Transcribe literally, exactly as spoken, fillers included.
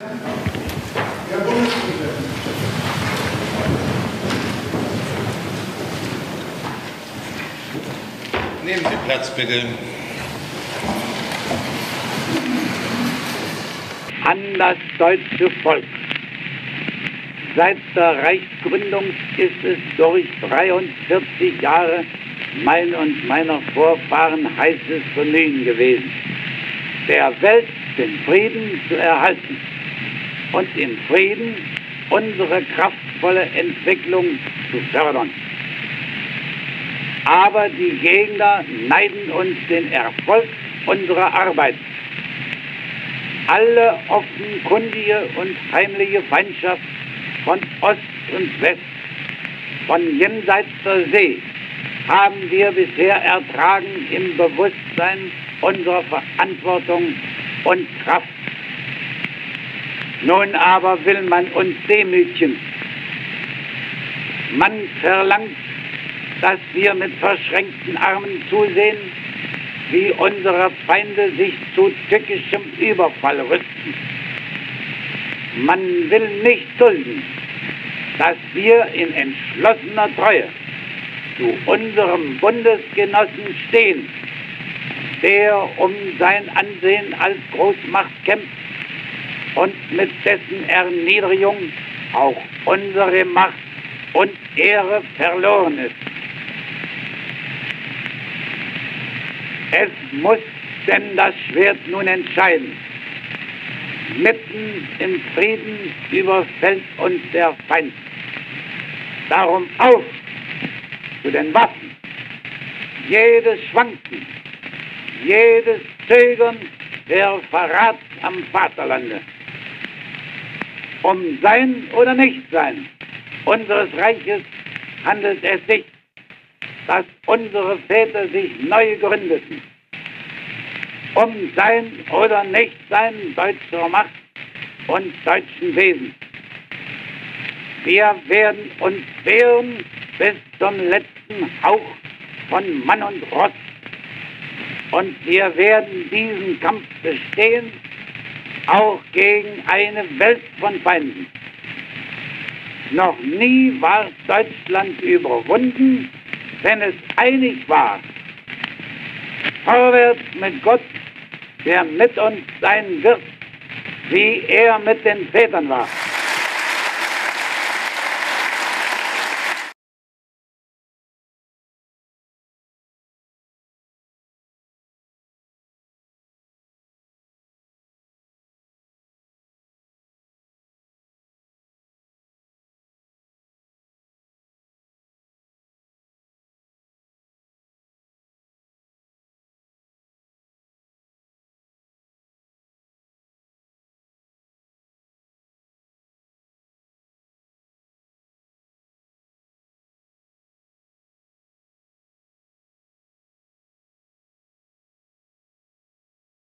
Herr Bundespräsident. Nehmen Sie Platz, bitte. An das deutsche Volk. Seit der Reichsgründung ist es durch dreiundvierzig Jahre mein und meiner Vorfahren heißes Bemühen gewesen, der Welt den Frieden zu erhalten und im Frieden unsere kraftvolle Entwicklung zu fördern. Aber die Gegner neiden uns den Erfolg unserer Arbeit. Alle offenkundige und heimliche Feindschaft von Ost und West, von jenseits der See, haben wir bisher ertragen im Bewusstsein unserer Verantwortung und Kraft. Nun aber will man uns demütigen. Man verlangt, dass wir mit verschränkten Armen zusehen, wie unsere Feinde sich zu tückischem Überfall rüsten. Man will nicht dulden, dass wir in entschlossener Treue zu unserem Bundesgenossen stehen, der um sein Ansehen als Großmacht kämpft und mit dessen Erniedrigung auch unsere Macht und Ehre verloren ist. Es muss denn das Schwert nun entscheiden. Mitten im Frieden überfällt uns der Feind. Darum auf zu den Waffen. Jedes Schwanken, jedes Zögern wäre Verrat am Vaterlande. Um Sein oder Nichtsein unseres Reiches handelt es sich, dass unsere Väter sich neu gründeten. Um Sein oder Nichtsein deutscher Macht und deutschen Wesens. Wir werden uns wehren bis zum letzten Hauch von Mann und Ross. Und wir werden diesen Kampf bestehen, auch gegen eine Welt von Feinden. Noch nie war Deutschland überwunden, wenn es einig war. Vorwärts mit Gott, der mit uns sein wird, wie er mit den Vätern war.